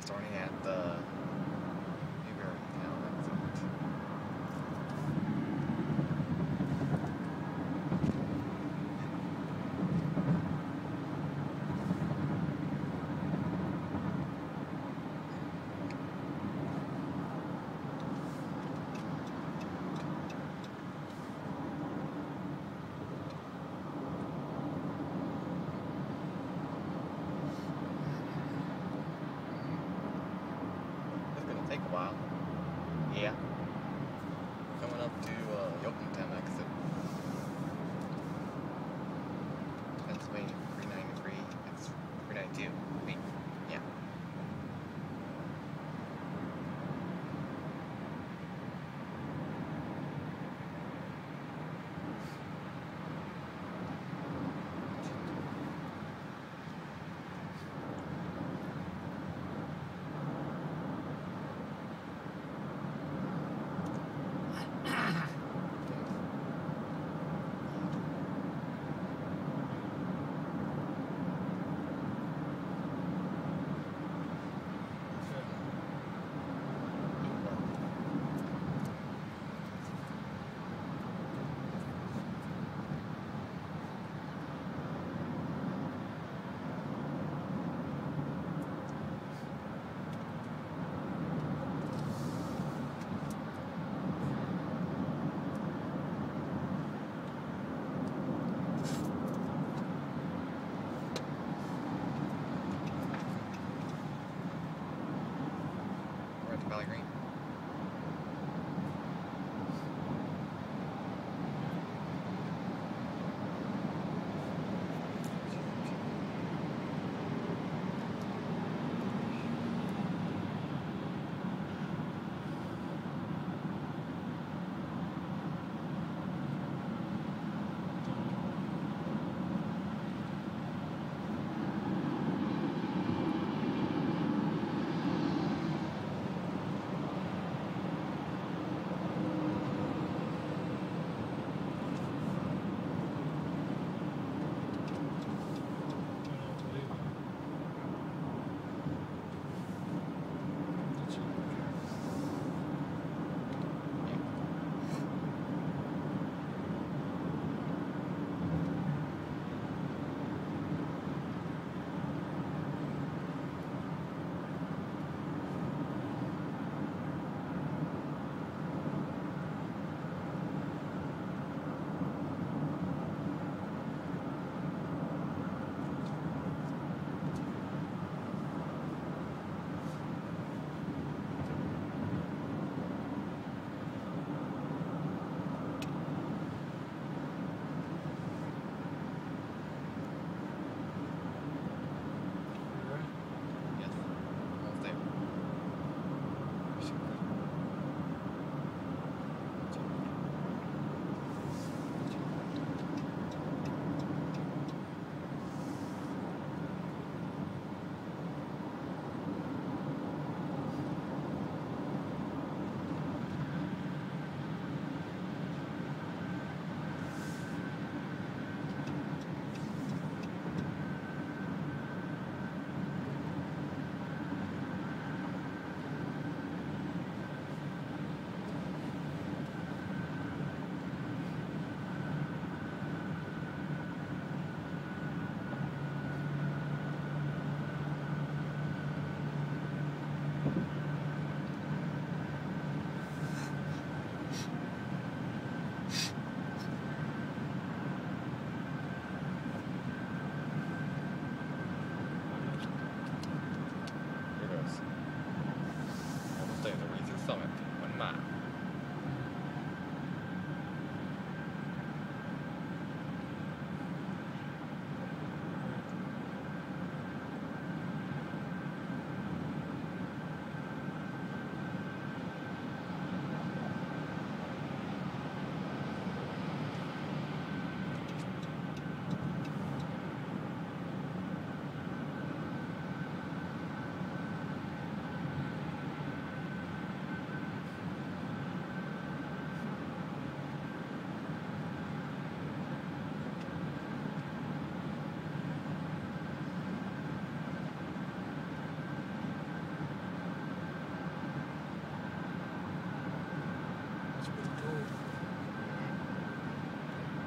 starting at the Newberrytown exit.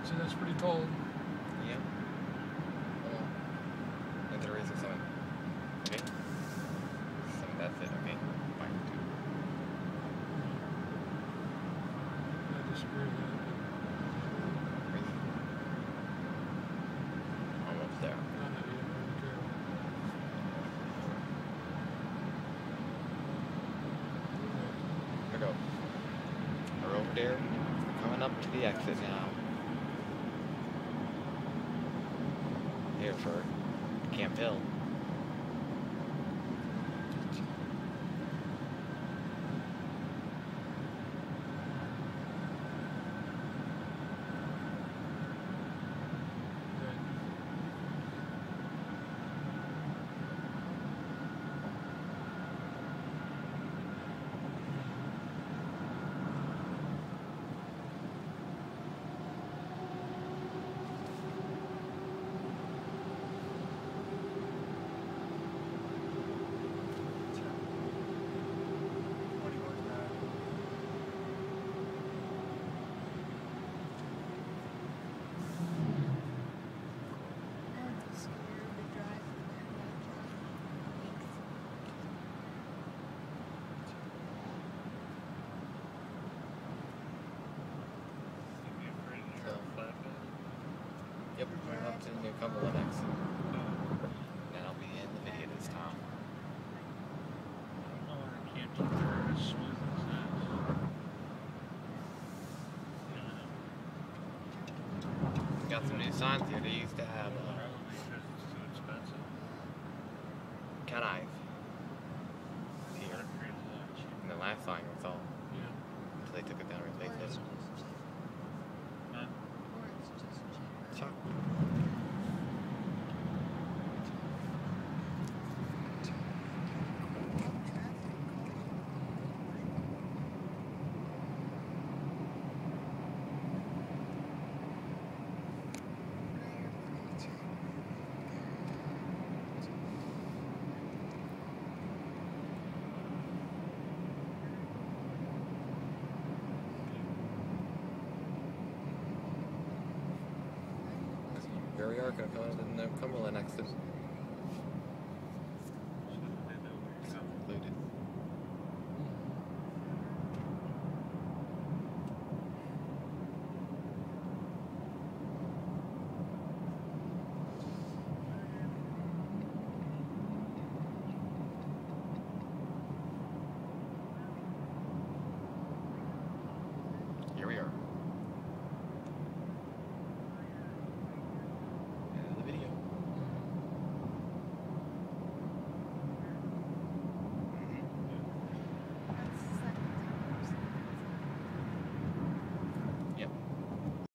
see, that's pretty tall. Yeah. And there is something. Okay. So that's it, okay. Fine. I disagree with that. Almost there. Not that yet, I don't care. Here we go. We're over there. We're coming up to the exit now. Here for Camp Hill. Yep, we're going up to the new Cumberland exit. Then I'll be in the video this time. I don't know why I can't keep it as smooth as that. Got some new signs here. They used to have Probably because it's too expensive. cat eyes here. And the last sign was all. Yeah. Until they took it down and replaced it. Huh? Chuck. Here we are, going to come out of the Cumberland exit.